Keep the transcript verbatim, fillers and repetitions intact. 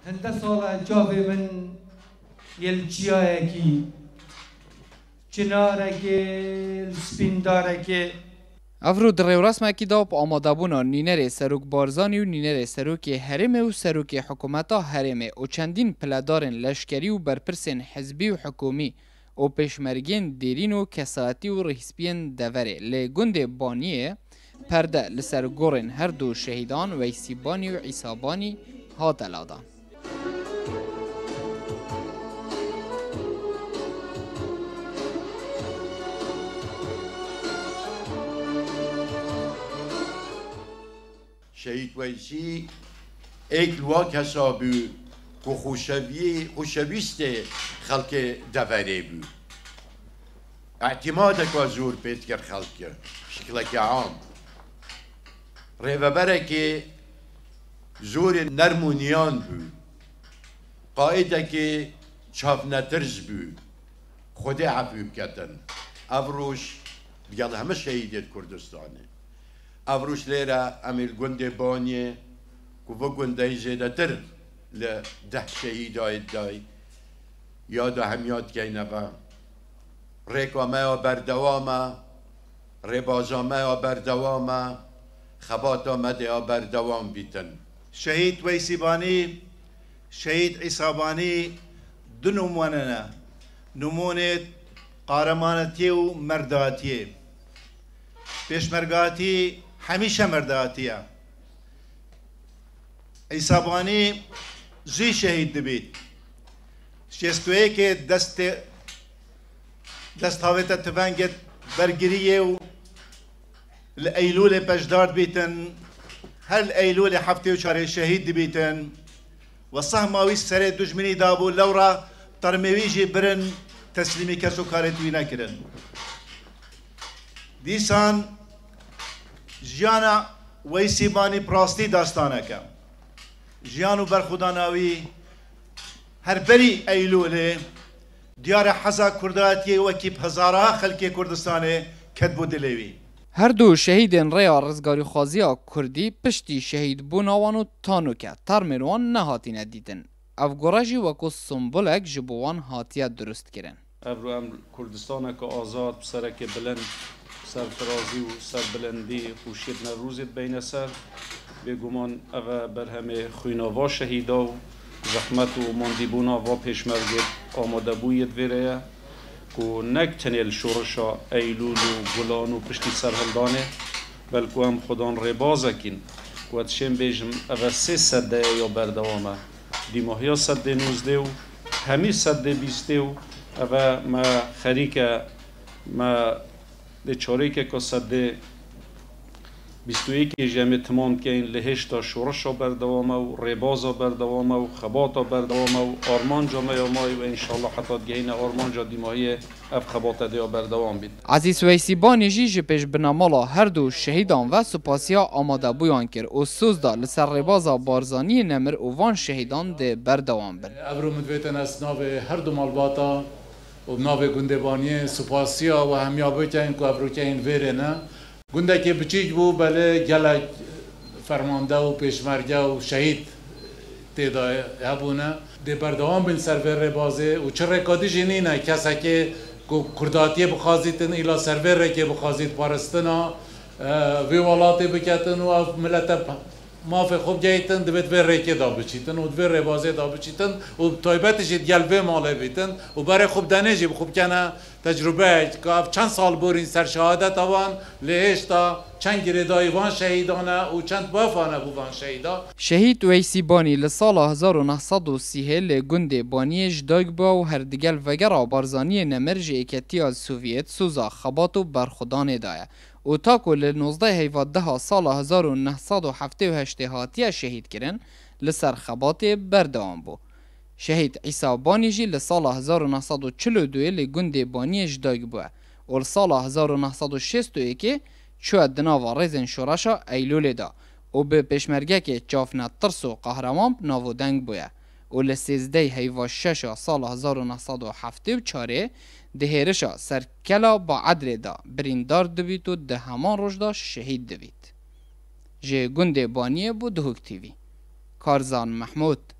هنده ساله جاوی من یلچیایه کی چناره که سپینداره که افرو در رسمه کی دا آماده بونا نینر سروک بارزانی و نینر سروک حرم و سروک حکومتا حرم و چندین پلدارن لشکری و برپرسن حزبی و حکومی و پشمرگین دیرین و کساتی و رهسپین دوره لگند بانیه پرده لسر گورن هر دو شهیدان ویسیبانی و عیسابانی هات الادان. شهید ویسی ایک لوا کسابو که خوشوی خوشویست خلق دوره بو اعتماد که زور پیت کر خلق شکل که عام ریوبره که زور نرمونیان بو قائده که چاف نترز بو خود عفو کتن افروش بیاد همه شهیدیت کردستانه افروش لیره امیل گنده بانیه که و گنده زیده تر لده شهید آید دای یاد هم یاد که اینه ریکامه و بردوامه ریبازامه و بردوامه خبات آمده و بردوام بیتن شهید ویسیبانی شهید عیسابانی دو نمونه نمونه قارمانتی و مرداتی پیشمرگاتی همیشه مرداتیه عیسابانی زی شهید دبید شستویه که دست دست هاویتا تفنگت برگریه و الأيلولة بجدار بيتن هل الأيلولة حفتي وشاري شهيد بيتن والصهماوي سريد دجمني دابو لورا ترميويجي برن تسليمي كسو كارتوي نكرن ديسان جيانا ويسيباني براستي داستانكا جيانو برخوداناوي هر بري أيلولة ديار حزا كرداتي وكيب هزارها خلقي كردستاني كتبو دليوي هر دو شهیدین ریا رزگاری خوازیا کردی پشتی شهید بوناوانو تانو که ترمنوان نهاتی ندیدن. افگوراجی وکو سنبولک جبوان هاتیه درست کرن. ابرو ام کردستان که آزاد سر که بلند سر فرازی و سر بلندی خوشید نروزید بین سر بگمان او برهمه خویناوا شهیدا و زحمت و ماندیبونا و پیشمرگید آماده بوید ویره کو نک تنیل شورشا ایلول و گلان و پشتی سرهلدانه بلکو هم خودان ربازه کن کو اتشم بیجم اوه سه سده یا بردوامه دیماهیا سده نوزده و همی سده بیسته و اوه ما خریکه ما ده چاره که که سده بیستویی که جمع تمام که این لهشتا شورشا بردوامه و ربازا بردوامه و خباتا بردوامه و آرمان جامعه مای و انشالله حتی گهین آرمان جا دیماهی اف خباتا دیا بردوام بید. عزیز ویسیبانی جی جپش بنامالا هر دو شهیدان و سپاسیا آماده بویان کر و سوز دا لسر ربازا بارزانی نمر و وان شهیدان ده بردوام بند. ابرو مدویتن از ناو هر دو مالباتا و ناو گندبانی سپاسیا و همیابه که این که ابرو که این ویره نه گنده که بچیج بو بله گلک فرمانده و پیشمرگه و شهید تیدا هبونه ده بردوام بین سرور بازه و چه رکادی جنینه کسا که کرداتی بخوازیتن ایلا سرور که بخوازید پارستنا وی والاتی بکتن و ملت مافی خوب جایتن دوید وی ریکی دا بچیتن و دوی ربازه دا بچیتن و طایبتش گل وی ماله بیتن و برای خوب دنیجی خوب کنه تجربه که چند سال بورین سر شهادت آوان لهشتا چند گردای وان شهیدانه و چند بافانه بو وان شهیدا شهید ویسیبانی لسال هزار و نهصد و سی لگند بانیش دایگ با و هردگل وگر بارزانی نمرج ایکتی از سوویت سوزا خبات و برخودان دایه و تاکو لنوزده هیوادده سال هزار و نهصد و هفتاد و هشت هاتیه شهید کرن لسر خبات بردوام بو. شهید عیسابانی جی لسال هزار و نهصد و چهل و دو لگند بانیش دایگ بو و لسال هزار و نهصد و شصت و یک چو دناوا ریزن شورشا ایلول دا و به پشمرگه که چافنه ترس و قهرمان ناو دنگ بویه و لسیزده هیوا شش سال هزار و نهصد و هفتاد و چهار دهیرشا سرکلا با عدل دا بریندار دوید و ده همان روش دا شهید دوید. جه گنده بانیه بو دهوک تیوی. کارزان محمود